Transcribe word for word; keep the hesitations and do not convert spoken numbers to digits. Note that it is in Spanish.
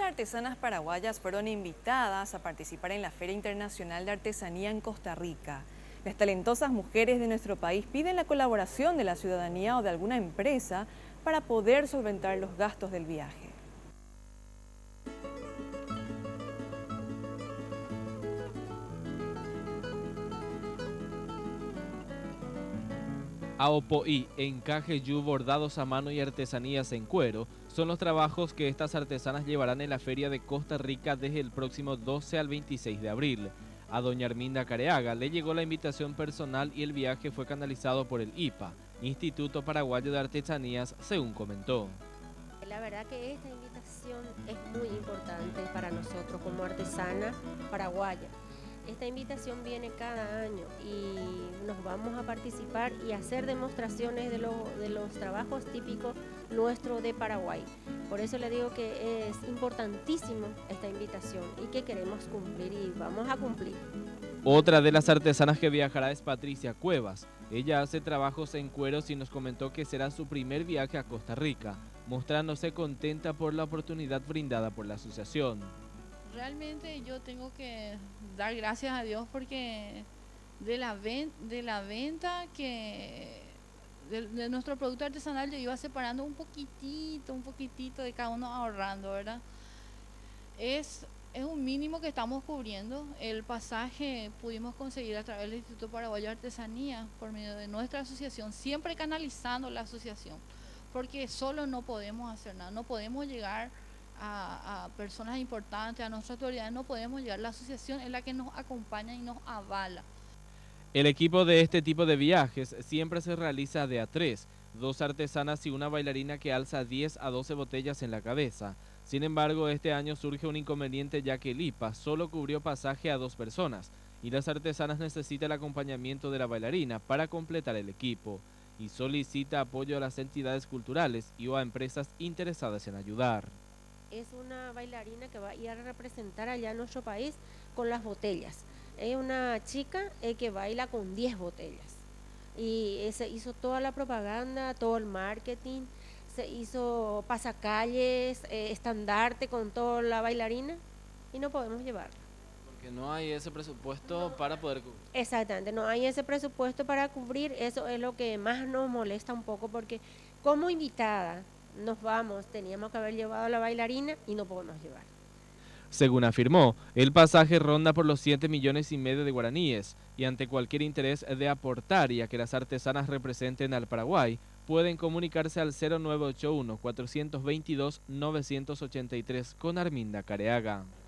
artesanas paraguayas fueron invitadas a participar en la Feria Internacional de Artesanía en Costa Rica. Las talentosas mujeres de nuestro país piden la colaboración de la ciudadanía o de alguna empresa para poder solventar los gastos del viaje. Aopoí, encaje yu, bordados a mano y artesanías en cuero son los trabajos que estas artesanas llevarán en la Feria de Costa Rica desde el próximo doce al veintiséis de abril. A doña Arminda Careaga le llegó la invitación personal y el viaje fue canalizado por el I P A, Instituto Paraguayo de Artesanías, según comentó. La verdad que esta invitación es muy importante para nosotros como artesana paraguaya. Esta invitación viene cada año y nos vamos a participar y hacer demostraciones de, lo, de los trabajos típicos nuestros de Paraguay. Por eso le digo que es importantísimo esta invitación y que queremos cumplir y vamos a cumplir. Otra de las artesanas que viajará es Patricia Cuevas. Ella hace trabajos en cueros y nos comentó que será su primer viaje a Costa Rica, mostrándose contenta por la oportunidad brindada por la asociación. Realmente yo tengo que dar gracias a Dios porque de la, ven, de la venta que de, de nuestro producto artesanal yo iba separando un poquitito, un poquitito de cada uno ahorrando, ¿verdad? Es, es un mínimo que estamos cubriendo. El pasaje pudimos conseguir a través del Instituto Paraguayo de Artesanía por medio de nuestra asociación, siempre canalizando la asociación, porque solo no podemos hacer nada, no podemos llegar A, a personas importantes, a nuestras autoridades, no podemos llegar. La asociación es la que nos acompaña y nos avala. El equipo de este tipo de viajes siempre se realiza de a tres, dos artesanas y una bailarina que alza diez a doce botellas en la cabeza. Sin embargo, este año surge un inconveniente ya que el I P A solo cubrió pasaje a dos personas y las artesanas necesitan el acompañamiento de la bailarina para completar el equipo y solicita apoyo a las entidades culturales y o a empresas interesadas en ayudar. Es una bailarina que va a ir a representar allá en nuestro país con las botellas. Es una chica eh, que baila con diez botellas. Y eh, se hizo toda la propaganda, todo el marketing, se hizo pasacalles, eh, estandarte con toda la bailarina y no podemos llevarla. Porque no hay ese presupuesto no. para poder cubrir. Exactamente, no hay ese presupuesto para cubrir, eso es lo que más nos molesta un poco porque como invitada nos vamos, teníamos que haber llevado a la bailarina y no podemos llevar. Según afirmó, el pasaje ronda por los siete millones y medio de guaraníes y ante cualquier interés de aportar y a que las artesanas representen al Paraguay, pueden comunicarse al cero nueve ocho uno, cuatro dos dos, nueve ocho tres con Arminda Careaga.